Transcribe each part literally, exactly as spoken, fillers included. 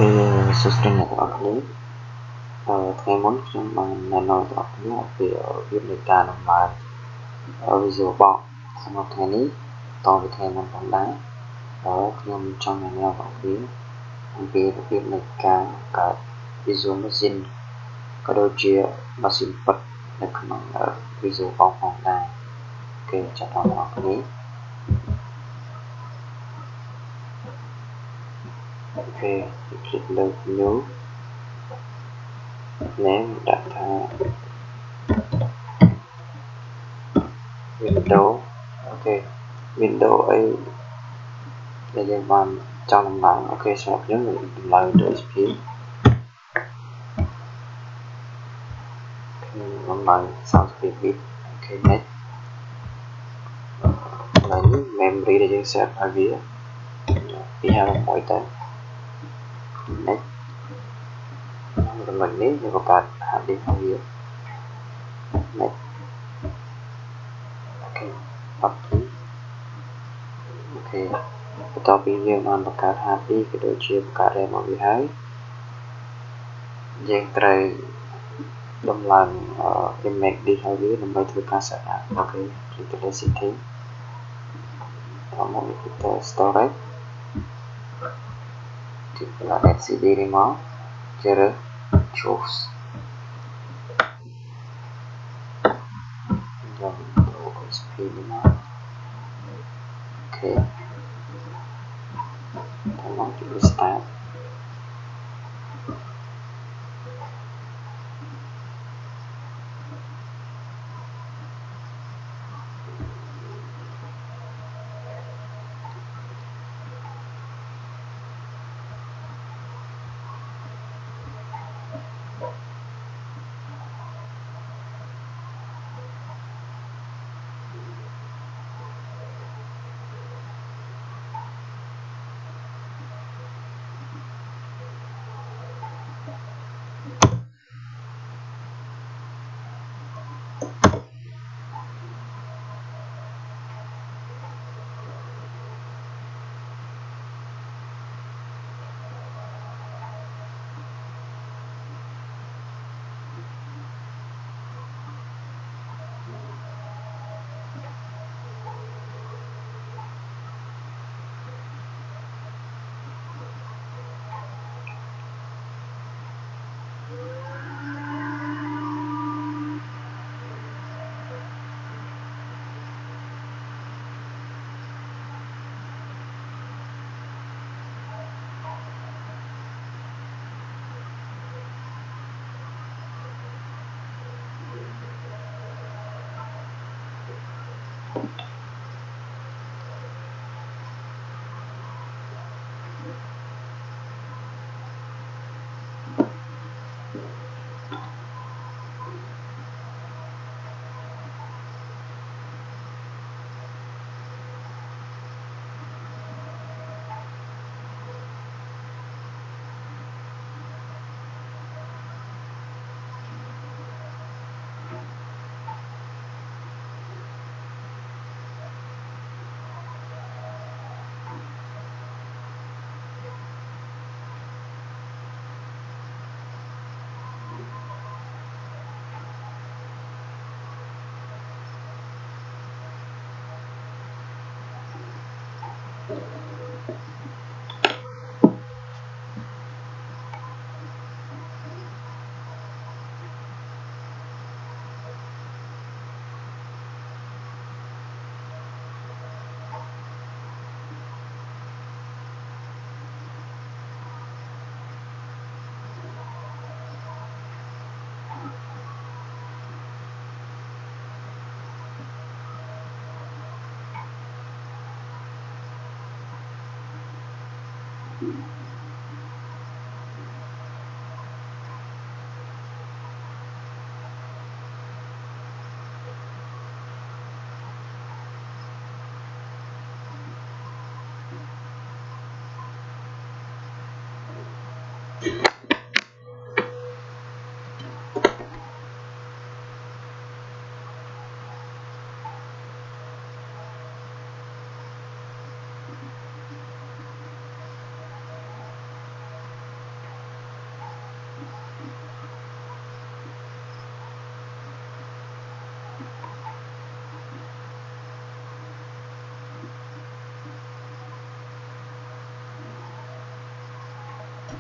Sustainអ្នកទាំងអស់គ្នាថ្ងៃមុនខ្ញុំបានណែនាំអ្នកទាំងអស់គ្នាពីរបៀបនៃការដំឡើង Visual Box ក្នុងថ្ងៃនេះតទៅថ្ងៃមុនផងដែរហើយខ្ញុំចង់ណែនាំអ្នកទាំងអស់គ្នាអំពីរបៀបនៃការកើត Visual Machine ក៏ដូចជា Machine ពិតនៅក្នុង Visual Box ផងដែរគេចាប់ដល់អ្នកទាំងអស់គ្នាអូខេคลิกលើ New name ដាក់ថា Window អូខេ Window អីដែលយើងបានចង់ដំឡើងអូខេសម្រាប់ខ្ញុំខ្ញុំដំឡើង Windows អេច ពី ខ្ញុំដំឡើងសាមសិបពីរ bit អូខេ next ហើយនេះ memory ដែលយើង set ឲ្យវាពីរហាមួយទៅ next ចំណុចនេះយើងបង្កើត hard disk ឲ្យវា next អូខេ copy អូខេបន្ទាប់ពីយើងបានបង្កើត hard disk ក៏ដូចជាបង្កើត RAM មកវាហើយយើងត្រូវដំឡើង image disk ឲ្យវាដើម្បីធ្វើការ set up អូខេ click ទៅលើ setting តាមមក storage ចុចលើ แอล ซี ดี នេះមកជ្រើសរើស choose យក អេច ពី នេះមកអូខេតាមមកចុចលើ start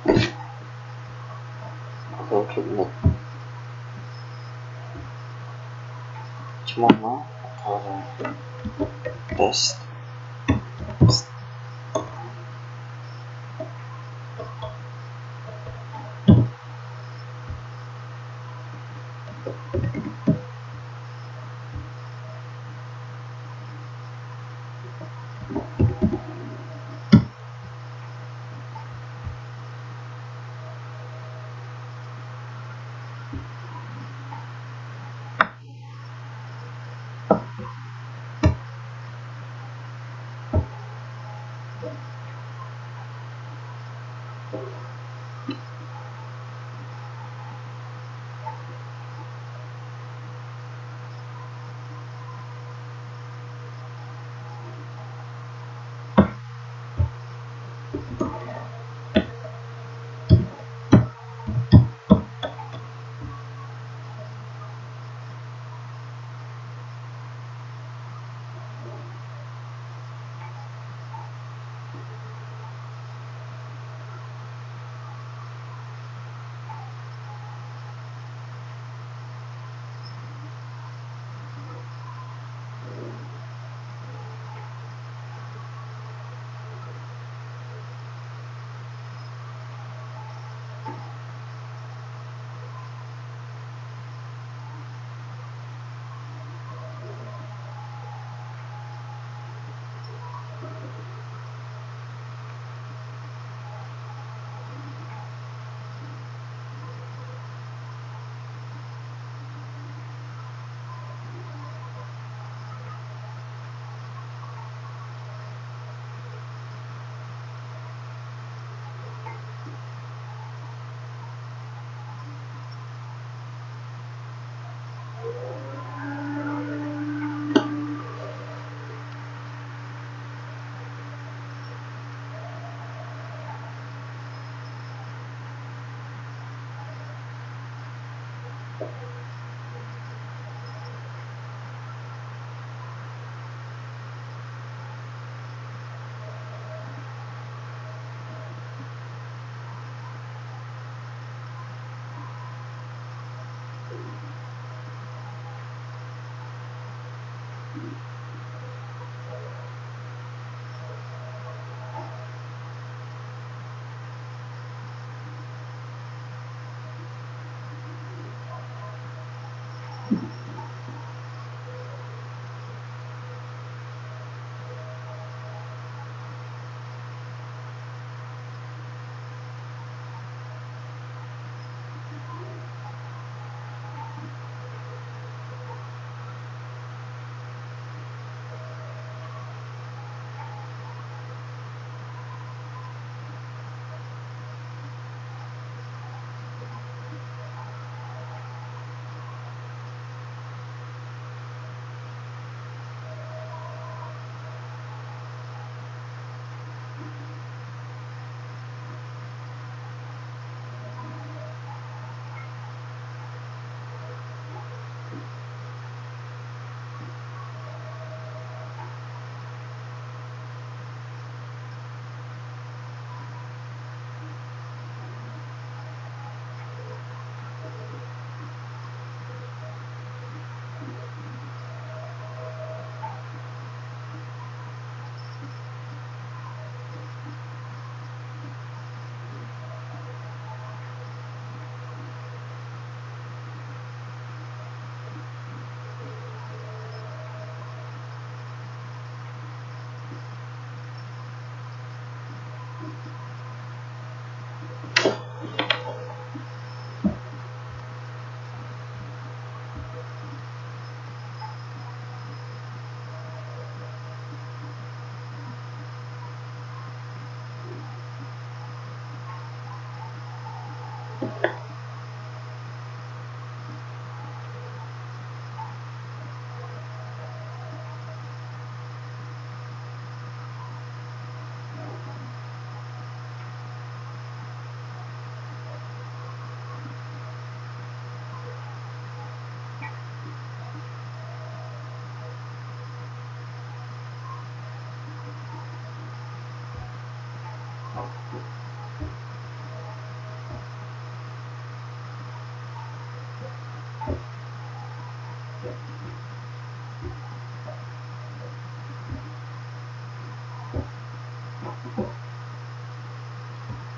ok klik next ឈ្មោះមកថា test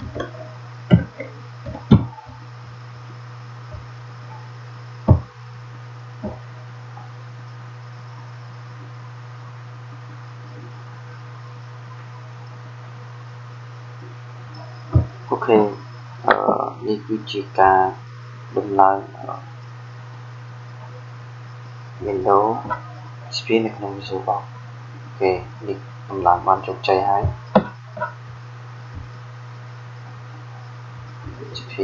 ok uh,នេះគឺជាការដំឡើង Windows ស្ពាននៅក្នុង Visual Box អូខេនេះដំឡើងបានជោគជ័យហើយ ជី พี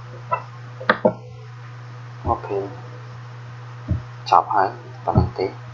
ok ចប់ហើយប៉ុណ្ណឹងទេ